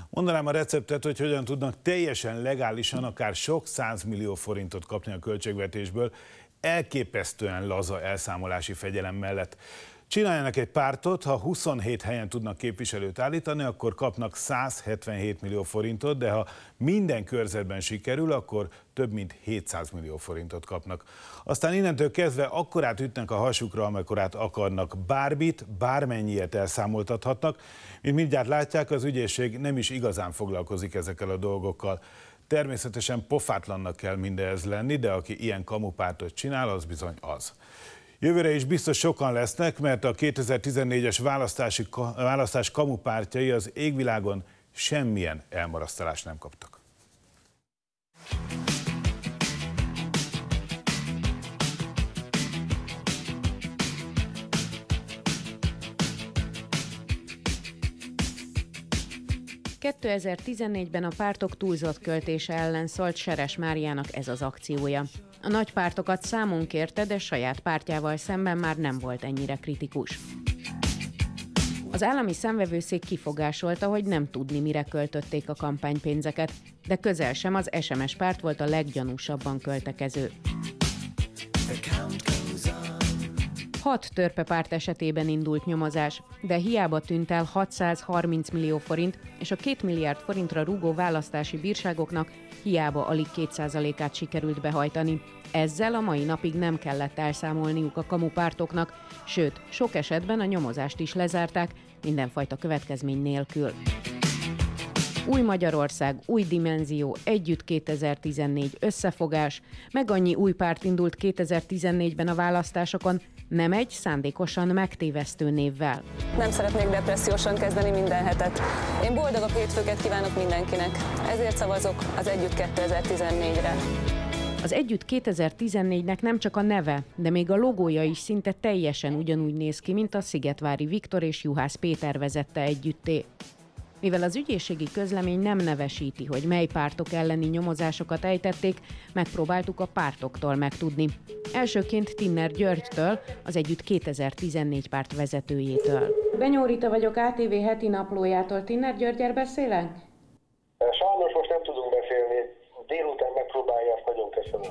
Mondanám a receptet, hogy hogyan tudnak teljesen legálisan akár sok 100 millió forintot kapni a költségvetésből, elképesztően laza elszámolási fegyelem mellett. Csináljanak egy pártot, ha 27 helyen tudnak képviselőt állítani, akkor kapnak 177 millió forintot, de ha minden körzetben sikerül, akkor több mint 700 millió forintot kapnak. Aztán innentől kezdve akkorát ütnek a hasukra, amekkorát akarnak, bármit, bármennyiet elszámoltathatnak. Mint mindjárt látják, az ügyészség nem is igazán foglalkozik ezekkel a dolgokkal. Természetesen pofátlannak kell mindehhez lenni, de aki ilyen kamupártot csinál, az bizony az. Jövőre is biztos sokan lesznek, mert a 2014-es választás kamupártjai az égvilágon semmilyen elmarasztalást nem kaptak. ...2014-ben a pártok túlzott költése ellen szólt Seres Máriának ez az akciója. A nagy pártokat számon kérte, de saját pártjával szemben már nem volt ennyire kritikus. Az állami számvevőszék kifogásolta, hogy nem tudni, mire költötték a kampánypénzeket, de közel sem az SMS párt volt a leggyanúsabban költekező. 6 törpepárt esetében indult nyomozás, de hiába tűnt el 630 millió forint, és a 2 milliárd forintra rúgó választási bírságoknak hiába alig 2%-át sikerült behajtani. Ezzel a mai napig nem kellett elszámolniuk a kamupártoknak, sőt, sok esetben a nyomozást is lezárták, mindenfajta következmény nélkül. Új Magyarország, új dimenzió, együtt 2014, összefogás, meg annyi új párt indult 2014-ben a választásokon, nem egy szándékosan megtévesztő névvel. Nem szeretnék depressziósan kezdeni minden hetet. Én boldogabb hétfőket kívánok mindenkinek, ezért szavazok az Együtt 2014-re. Az Együtt 2014-nek nem csak a neve, de még a logója is szinte teljesen ugyanúgy néz ki, mint a Szigetvári Viktor és Juhász Péter vezette együtté. Mivel az ügyészségi közlemény nem nevesíti, hogy mely pártok elleni nyomozásokat ejtették, megpróbáltuk a pártoktól megtudni. Elsőként Tinner Györgytől, az Együtt 2014 párt vezetőjétől. Benyó Rita vagyok, ATV heti naplójától. Tinner Györgyel beszélek? Sajnos most nem tudunk beszélni. Délután megpróbálja, azt nagyon köszönöm.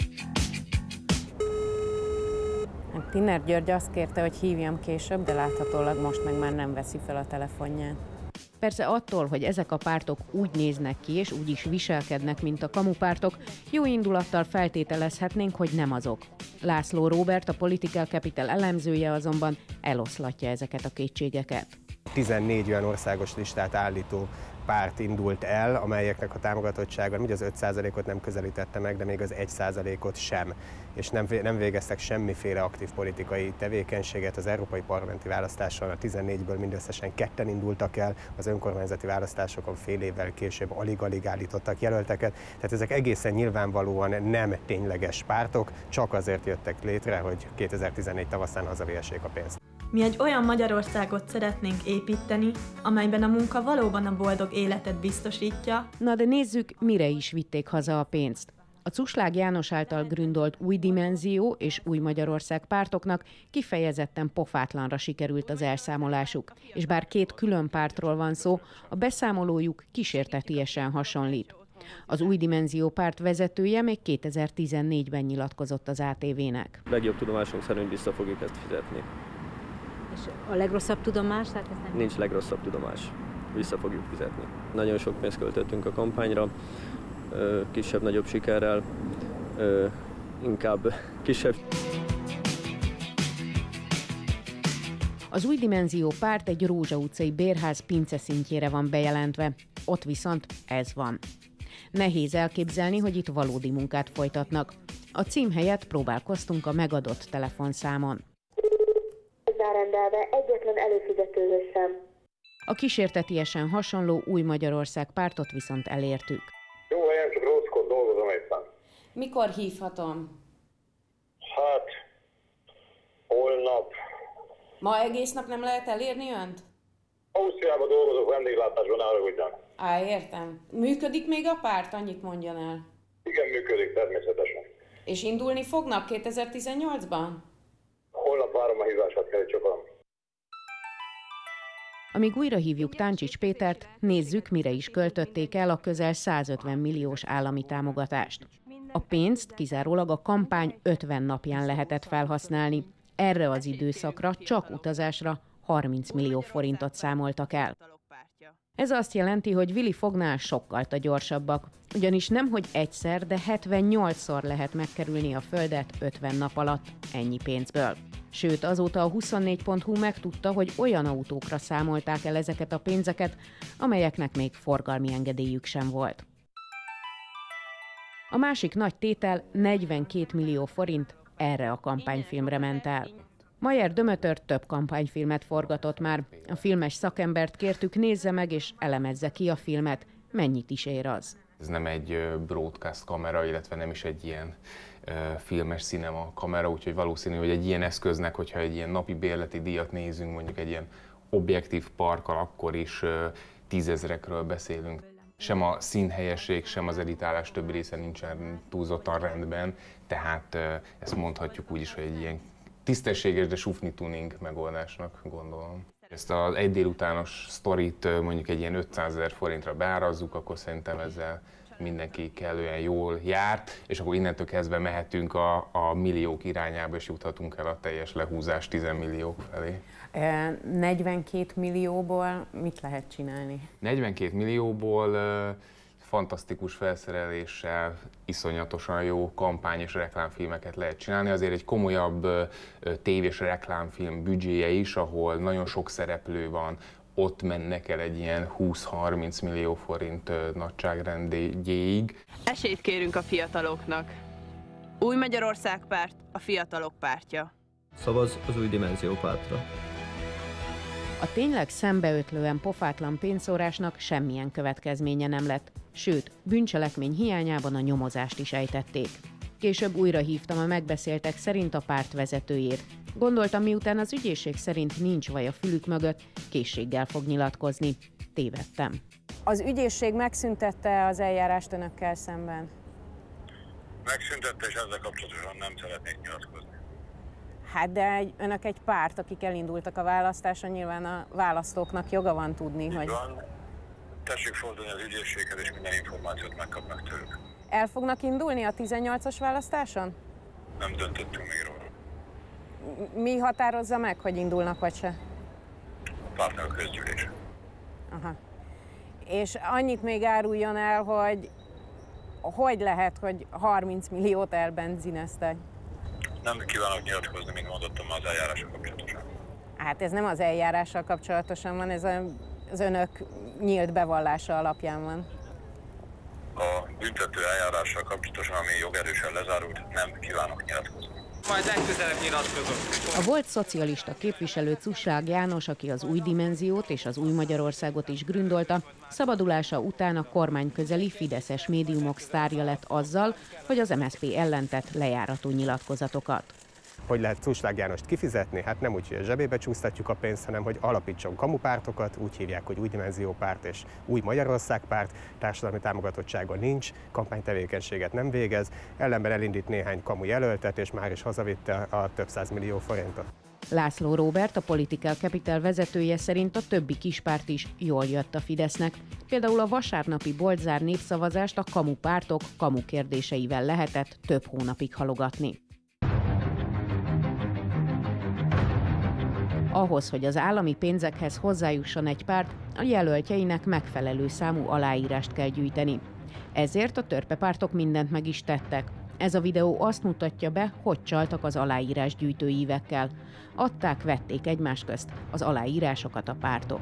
Tinner György azt kérte, hogy hívjam később, de láthatólag most meg már nem veszi fel a telefonját. Persze attól, hogy ezek a pártok úgy néznek ki és úgy is viselkednek, mint a kamupártok, jó indulattal feltételezhetnénk, hogy nem azok. László Róbert, a Political Capital elemzője azonban eloszlatja ezeket a kétségeket. 14 olyan országos listát állító párt indult el, amelyeknek a támogatottsága nem az 5%-ot nem közelítette meg, de még az 1%-ot sem. És nem végeztek semmiféle aktív politikai tevékenységet. Az európai parlamenti választáson a 14-ből mindösszesen 2-en indultak el, az önkormányzati választásokon fél évvel később alig-alig állítottak jelölteket. Tehát ezek egészen nyilvánvalóan nem tényleges pártok, csak azért jöttek létre, hogy 2014 tavaszán hazavihessék a pénzt. Mi egy olyan Magyarországot szeretnénk építeni, amelyben a munka valóban a boldog életet biztosítja. Na de nézzük, mire is vitték haza a pénzt. A Cuslág János által gründolt Új Dimenzió és Új Magyarország pártoknak kifejezetten pofátlanra sikerült az elszámolásuk. És bár két külön pártról van szó, a beszámolójuk kísértetiesen hasonlít. Az Új Dimenzió párt vezetője még 2014-ben nyilatkozott az ATV-nek. Legjobb tudomásunk szerint vissza fogjuk ezt fizetni. És a legrosszabb tudomás? Tehát ez nem... Nincs legrosszabb tudomás. Vissza fogjuk fizetni. Nagyon sok pénzt költöttünk a kampányra, kisebb-nagyobb sikerrel, inkább kisebb. Az Új Dimenzió párt egy Rózsa utcai bérház pince szintjére van bejelentve, ott viszont ez van. Nehéz elképzelni, hogy itt valódi munkát folytatnak. A cím helyett próbálkoztunk a megadott telefonszámon. Rendelve, egyetlen előfizetőhöz sem. A kísértetiesen hasonló Új Magyarország pártot viszont elértük. Jó, helyen csak rosszkor dolgozom éppen. Mikor hívhatom? Hát, holnap. Ma egész nap nem lehet elérni önt? Ausztriában dolgozok, vendéglátásban, áruljon. Értem. Működik még a párt? Annyit mondjon el. Igen, működik természetesen. És indulni fognak 2018-ban? Holnap várom a hívását, kell csak a... Amíg újra hívjuk Táncsics Pétert, nézzük, mire is költötték el a közel 150 milliós állami támogatást. A pénzt kizárólag a kampány 50 napján lehetett felhasználni. Erre az időszakra csak utazásra 30 millió forintot számoltak el. Ez azt jelenti, hogy Vili fognál sokkal gyorsabbak, ugyanis nemhogy egyszer, de 78-szor lehet megkerülni a földet 50 nap alatt ennyi pénzből. Sőt, azóta a 24.hu megtudta, hogy olyan autókra számolták el ezeket a pénzeket, amelyeknek még forgalmi engedélyük sem volt. A másik nagy tétel 42 millió forint erre a kampányfilmre ment el. Mayer Dömötör több kampányfilmet forgatott már. A filmes szakembert kértük, nézze meg és elemezze ki a filmet, mennyit is ér az. Ez nem egy broadcast kamera, illetve nem is egy ilyen filmes cinema kamera, úgyhogy valószínű, hogy egy ilyen eszköznek, hogyha egy ilyen napi bérleti díjat nézünk, mondjuk egy ilyen objektív parkkal, akkor is 10 000-ekről beszélünk. Sem a színhelyesség, sem az editálás többi része nincsen túlzottan rendben, tehát ezt mondhatjuk úgy is, hogy egy ilyen tisztességes, de sufni tuning megoldásnak gondolom. Ezt az egy délutános sztorit mondjuk egy ilyen 500 000 forintra beárazzuk, akkor szerintem ezzel mindenki kellően jól járt, és akkor innentől kezdve mehetünk a milliók irányába, és juthatunk el a teljes lehúzás 10 milliók felé. 42 millióból mit lehet csinálni? 42 millióból fantasztikus felszereléssel, iszonyatosan jó kampány- és reklámfilmeket lehet csinálni. Azért egy komolyabb tévés reklámfilm büdzséje is, ahol nagyon sok szereplő van, ott mennek el egy ilyen 20-30 millió forint nagyságrendjéig. Esélyt kérünk a fiataloknak. Új Magyarország Párt, a fiatalok pártja. Szavazz az Új Dimenzió pártra. A tényleg szembeötlően pofátlan pénzszórásnak semmilyen következménye nem lett, sőt, bűncselekmény hiányában a nyomozást is ejtették. Később újra hívtam a megbeszéltek szerint a párt vezetőjét. Gondoltam, miután az ügyészség szerint nincs vaj a fülük mögött, készséggel fog nyilatkozni. Tévedtem. Az ügyészség megszüntette az eljárást önökkel szemben? Megszüntette, és ezzel kapcsolatosan nem szeretnék nyilatkozni. Hát de önök egy párt, akik elindultak a választáson, nyilván a választóknak joga van tudni, így hogy... van. Tessék fordulni az ügyészséghez, és minden információt megkapnak tőlük. El fognak indulni a 18-as választáson? Nem döntöttünk még róla. Mi határozza meg, hogy indulnak vagy se? A pártnak a közgyűlés. Aha. És annyit még áruljon el, hogy lehet, hogy 30 milliót elbenzineztek? Nem kívánok nyilatkozni, mint mondottam, az eljárással kapcsolatosan. Hát ez nem az eljárással kapcsolatosan van, ez az önök nyílt bevallása alapján van. A büntető eljárással kapcsolatosan, ami jogerősen lezárult, nem kívánok nyilatkozni. Majd legközelebb nyilatkozok. A volt szocialista képviselő Cusság János, aki az Új Dimenziót és az Új Magyarországot is gründolta, szabadulása után a kormányközeli fideszes médiumok sztárja lett azzal, hogy az MSZP ellen tett lejárató nyilatkozatokat. Hogy lehet Cusság Jánost kifizetni? Hát nem úgy, hogy a zsebébe csúsztatjuk a pénzt, hanem hogy alapítson kamupártokat, úgy hívják, hogy Új Dimenzió párt és Új Magyarország párt, társadalmi támogatottsága nincs, kampánytevékenységet nem végez, ellenben elindít néhány kamu jelöltet, és már is hazavitte a több 100 millió forintot. László Róbert, a Political Capital vezetője szerint a többi kispárt is jól jött a Fidesznek. Például a vasárnapi boltzár népszavazást a kamupártok kamu kérdéseivel lehetett több hónapig halogatni. Ahhoz, hogy az állami pénzekhez hozzájusson egy párt, a jelöltjeinek megfelelő számú aláírást kell gyűjteni. Ezért a törpepártok mindent meg is tettek. Ez a videó azt mutatja be, hogy csaltak az aláírásgyűjtő ívekkel. Adták-vették egymás közt az aláírásokat a pártok.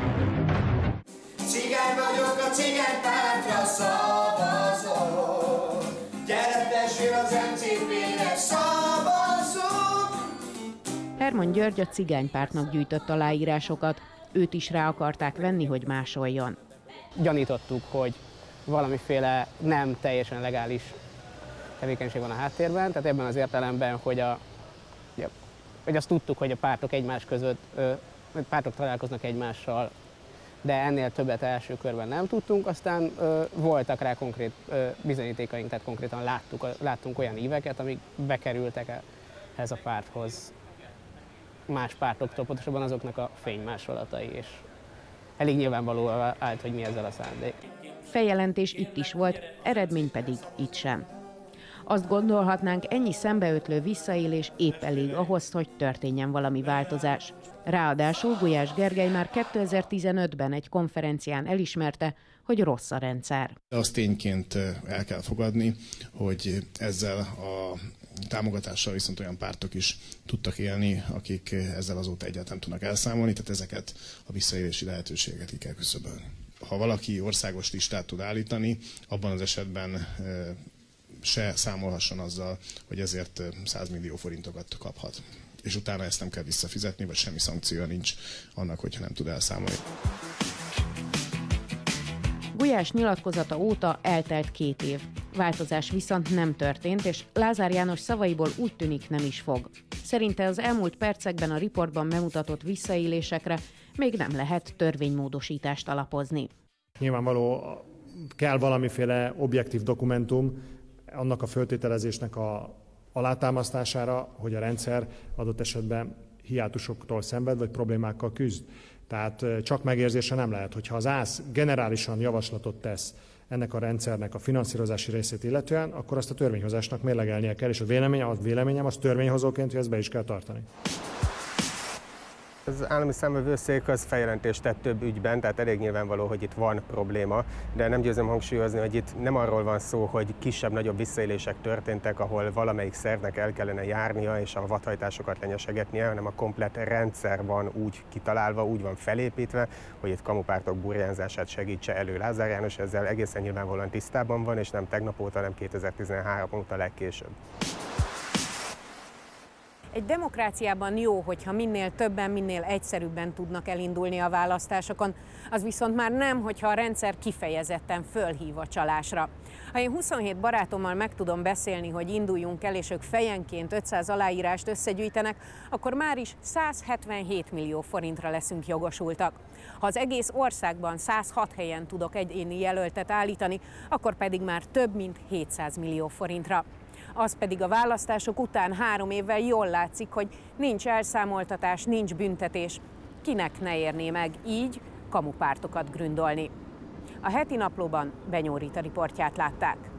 Cigány vagyok, a cigánypártra szavazok. Gyere tessél az MCP-nek, szavazok! Hermann György a cigánypártnak gyűjtött aláírásokat. Őt is rá akarták venni, hogy másoljon. Gyanítottuk, hogy valamiféle nem teljesen legális tevékenység van a háttérben, tehát ebben az értelemben, hogy azt tudtuk, hogy a pártok egymás között, pártok találkoznak egymással, de ennél többet első körben nem tudtunk, aztán voltak rá konkrét bizonyítékaink, tehát konkrétan láttunk olyan íveket, amik bekerültek ehhez a párthoz más pártoktól, pontosabban azoknak a fénymásolatai, és elég nyilvánvalóan állt, hogy mi ezzel a szándék. Feljelentés itt is volt, eredmény pedig itt sem. Azt gondolhatnánk, ennyi szembeötlő visszaélés épp elég ahhoz, hogy történjen valami változás. Ráadásul Gulyás Gergely már 2015-ben egy konferencián elismerte, hogy rossz a rendszer. Azt tényként el kell fogadni, hogy ezzel a támogatással viszont olyan pártok is tudtak élni, akik ezzel azóta egyáltalán tudnak elszámolni, tehát ezeket a visszaélési lehetőséget ki kell küszöbölni. Ha valaki országos listát tud állítani, abban az esetben se számolhasson azzal, hogy ezért 100 millió forintokat kaphat. És utána ezt nem kell visszafizetni, vagy semmi szankciója nincs annak, hogyha nem tud elszámolni. Gulyás nyilatkozata óta eltelt 2 év. Változás viszont nem történt, és Lázár János szavaiból úgy tűnik nem is fog. Szerinte az elmúlt percekben a riportban bemutatott visszaélésekre még nem lehet törvénymódosítást alapozni. Nyilvánvaló kell valamiféle objektív dokumentum annak a föltételezésnek a alátámasztására, hogy a rendszer adott esetben hiátusoktól szenved, vagy problémákkal küzd. Tehát csak megérzése nem lehet, hogyha az ÁSZ generálisan javaslatot tesz ennek a rendszernek a finanszírozási részét illetően, akkor azt a törvényhozásnak mérlegelnie kell, és a véleményem az törvényhozóként, hogy ezt be is kell tartani. Az állami számvevőszék az feljelentést tett több ügyben, tehát elég nyilvánvaló, hogy itt van probléma, de nem győzöm hangsúlyozni, hogy itt nem arról van szó, hogy kisebb-nagyobb visszaélések történtek, ahol valamelyik szervnek el kellene járnia és a vadhajtásokat lenyesegetnie, hanem a komplett rendszer van úgy kitalálva, úgy van felépítve, hogy itt kamupártok burjánzását segítse elő. Lázár János ezzel egészen nyilvánvalóan tisztában van, és nem tegnap óta, nem 2013 óta legkésőbb. Egy demokráciában jó, hogyha minél többen, minél egyszerűbben tudnak elindulni a választásokon. Az viszont már nem, hogyha a rendszer kifejezetten fölhív a csalásra. Ha én 27 barátommal meg tudom beszélni, hogy induljunk el, és ők fejenként 500 aláírást összegyűjtenek, akkor már is 177 millió forintra leszünk jogosultak. Ha az egész országban 106 helyen tudok egyéni jelöltet állítani, akkor pedig már több mint 700 millió forintra. Az pedig a választások után 3 évvel jól látszik, hogy nincs elszámoltatás, nincs büntetés. Kinek ne érné meg így kamupártokat gründolni? A Heti Naplóban Benyó Rita riportját látták.